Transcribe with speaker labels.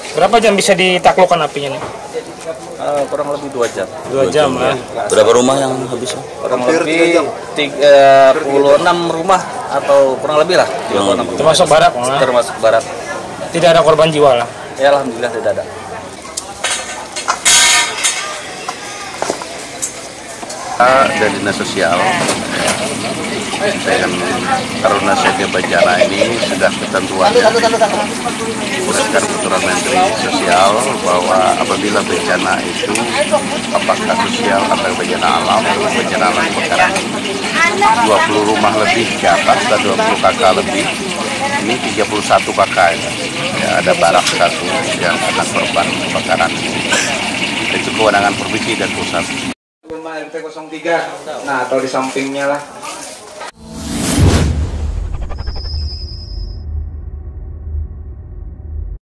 Speaker 1: Berapa jam bisa ditaklukkan apinya nih?
Speaker 2: Kurang lebih 2 jam.
Speaker 1: 2 jam lah.
Speaker 3: Berapa rumah yang habis?
Speaker 2: Kurang lebih 36 rumah atau kurang lebih lah. 36 rumah.
Speaker 1: Termasuk barak?
Speaker 2: Termasuk barak.
Speaker 1: Tidak ada korban jiwa lah?
Speaker 2: Ya alhamdulillah tidak ada.
Speaker 4: Dari dinas sosial dengan Taruna Sedia Bencana ini sudah ketentuannya berdasarkan peraturan Menteri Sosial bahwa apabila bencana itu apakah sosial atau bencana alam kebakaran 20 rumah lebih ke atas dan 20 kakak lebih, ini 31 kakak ya, ada barak satu yang akan korban kebakaran. Itu kewenangan provinsi dan pusat.
Speaker 5: Rumah RT 03, nah atau di sampingnya lah.